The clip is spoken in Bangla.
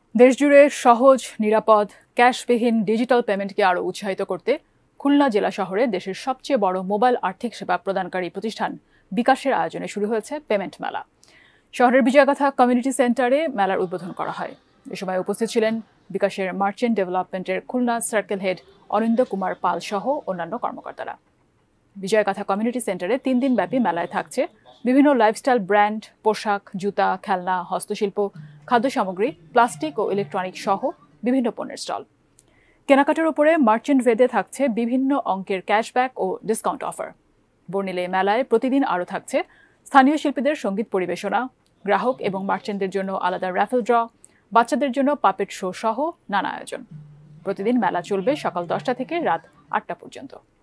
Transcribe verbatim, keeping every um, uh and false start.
দেশজুড়ে সহজ, নিরাপদ, ক্যাশবিহীন ডিজিটাল পেমেন্টকে আরও উৎসাহিত করতে খুলনা জেলা শহরে দেশের সবচেয়ে বড় মোবাইল আর্থিক সেবা প্রদানকারী প্রতিষ্ঠান বিকাশের আয়োজনে শুরু হয়েছে পেমেন্ট মেলা। শহরের বিজয়গাথা কমিউনিটি সেন্টারে মেলার উদ্বোধন করা হয়। এ সময় উপস্থিত ছিলেন বিকাশের মার্চেন্ট ডেভেলপমেন্টের খুলনা সার্কেল হেড অরিন্দ কুমার পাল সহ অন্যান্য কর্মকর্তারা। বিজয়গাথা কমিউনিটি সেন্টারে তিন দিন ব্যাপী মেলায় থাকছে বিভিন্ন লাইফস্টাইল ব্র্যান্ড, পোশাক, জুতা, খেলনা, হস্তশিল্প, খাদ্য সামগ্রী, প্লাস্টিক ও ইলেকট্রনিক সহ বিভিন্ন পণ্যের স্টল। কেনাকাটার উপরে মার্চেন্ট ভেদে থাকছে বিভিন্ন অঙ্কের ক্যাশব্যাক ও ডিসকাউন্ট অফার। বর্ণিলে মেলায় প্রতিদিন আরও থাকছে স্থানীয় শিল্পীদের সঙ্গীত পরিবেশনা, গ্রাহক এবং মার্চেন্টদের জন্য আলাদা র্যাফেল ড্র, বাচ্চাদের জন্য পাপেট শো সহ নানা আয়োজন। প্রতিদিন মেলা চলবে সকাল দশটা থেকে রাত আটটা পর্যন্ত।